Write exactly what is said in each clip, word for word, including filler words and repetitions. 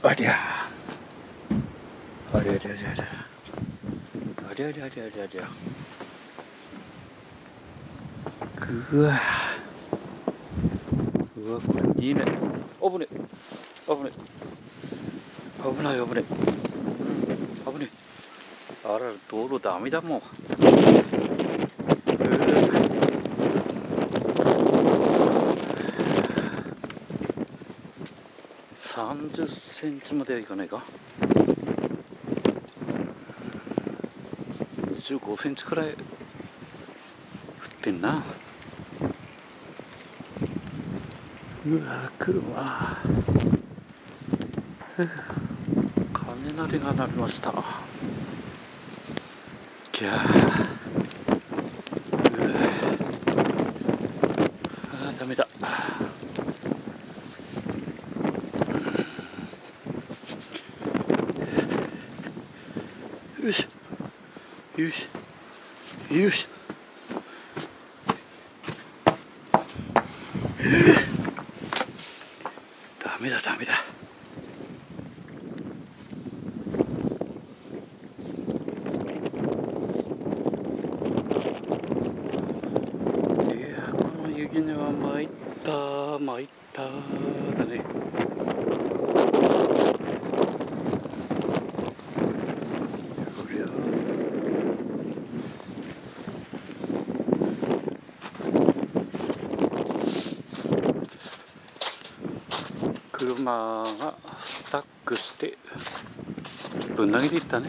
ありゃありゃありゃありゃありゃありゃありゃありゃありゃ。うわうわ、これいいね。危ね危ね危ない危ね、うん、危ね。あら、道路ダメだもん。さんじゅっセンチまではいかないか。にじゅうごセンチくらい降ってんな。うわ、車雷が鳴りました。きゃー、あー、ダメだ。よしよしよし。ダメだダメだ。いや、この雪には参った参っただね。車がスタックしてぶん投げていったね。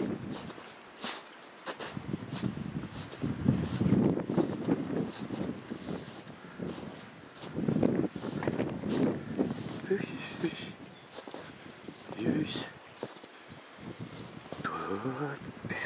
よしよしよし。どうです。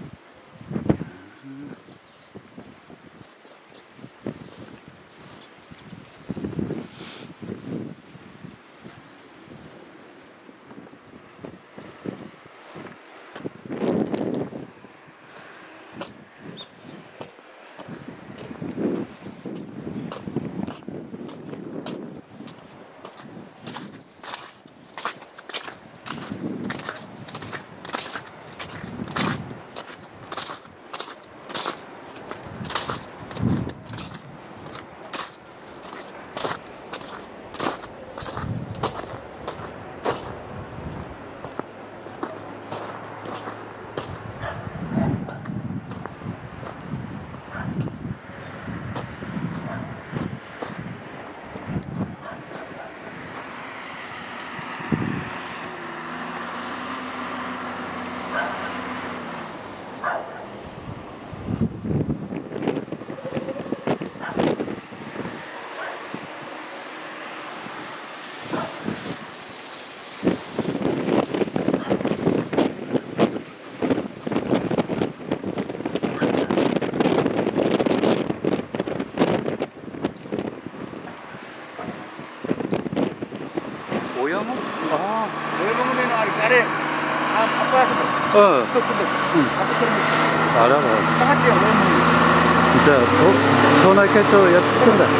親も、ああ、 親もねのあれ、あれ、あ、パパやけど、うん、ちょっと、ちょっと、うん、あそこに、 あらら、 かかってよ、親もね。 じゃあ、町内会長やってきたんだ。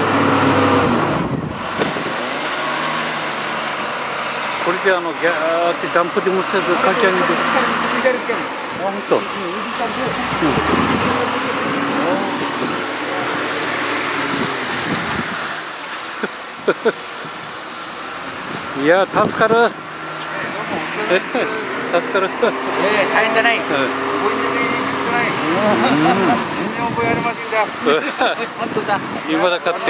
これであのギャーってダンプでもせずかき上げて。あ、ほんと。いや、助かる。助かる。 ええ、大変じゃない。おいしい少ない。全然覚えられませんだ。本当だ。 今だかって。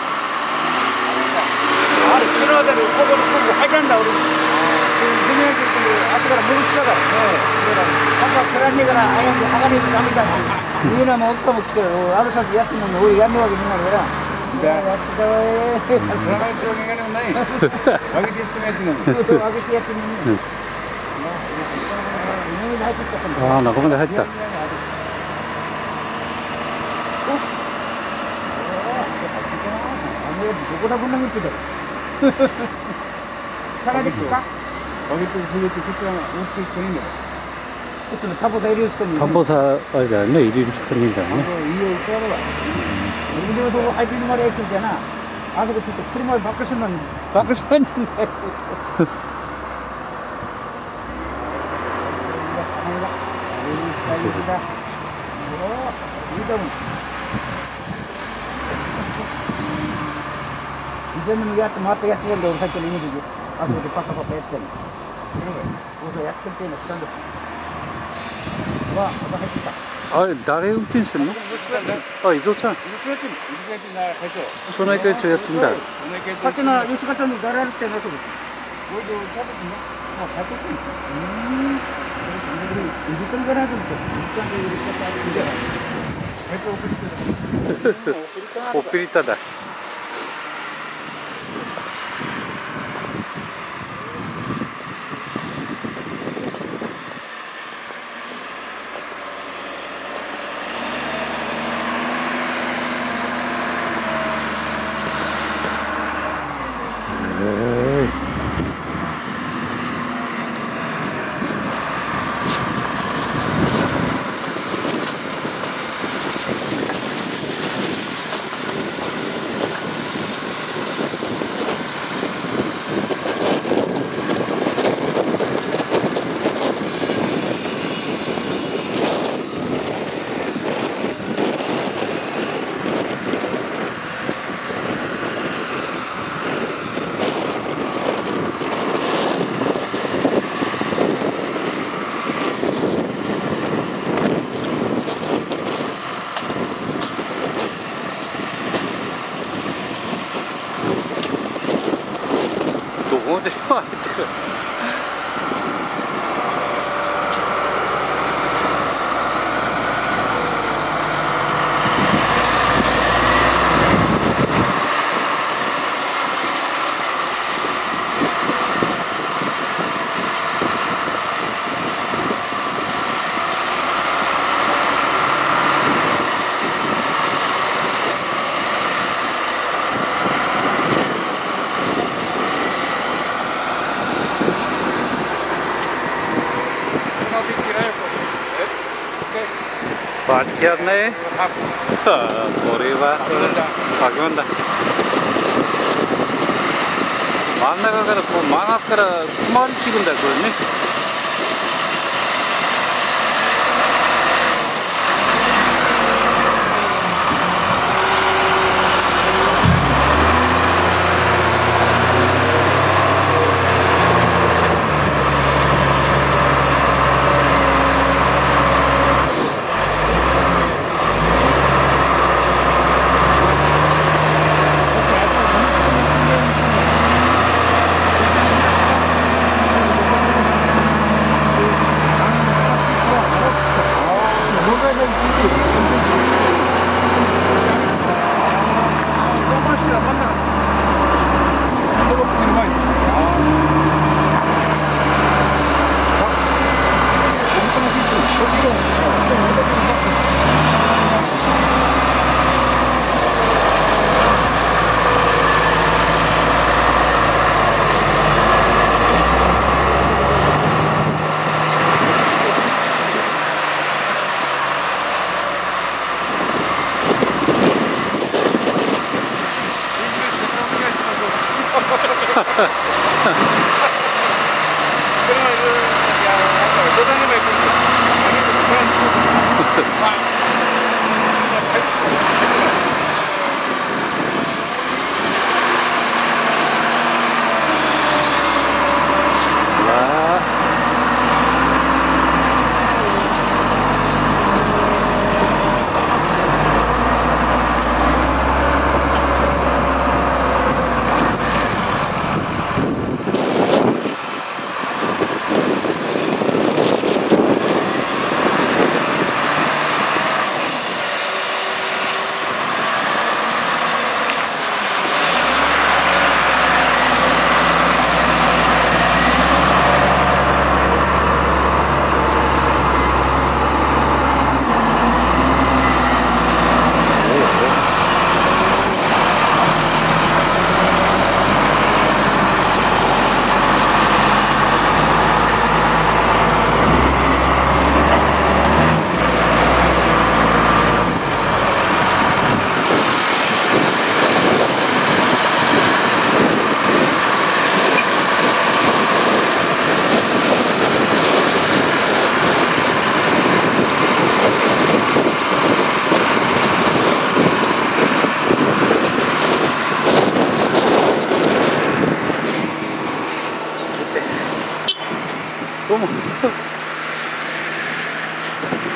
あれ、昨日だけここのここ入ったんだ、俺。ジュニア結局、後から戻ってきたから。パパ、取らんねえから、あやんで剥がねえとダメだ。いうのはもう、おっかも来てる。あるさってやってんのに、俺やんねえわけになるから。やってたわえ。そのうちお願いでもない。上げてしてやってんのに。上げてやってんのに。 ああ、中まで入った。 どこだこんなにってたよ。からでくか。上げてすべてこっちは大きいしかいいんだよ。こっちの田んぼさ入れるしかいい。 田んぼさあれだよね、入れるしかいいんだよね。 いいよ、いくらだわ。僕でもそこ入ってるまでやってるじゃな。あそこちょっと車ばっかしなんバカしなんだよ。 여기다. 어, 이동. 이제는やって回ってやってるんで、さっきの意味で、あとでパカパカやってる。그래서 약 뜰 때는 스탠드. 와, 아까 했다. 아, 나래 운転するの? 아, 이조차. 전화기까지 저야 뜬다. 같이나 요시 같은 거 나라를 때문에 그래. 뭐도 잡았나? 아, 잡았군. 음. 이리 뜬 거라 좀 줘. 이리 뜬 거. 배도 오피리타다. 어디 와? 바뀌었네. 머리가 바뀌었다. 만나가라 그 망아까라 구마리 찍은다 그러네. う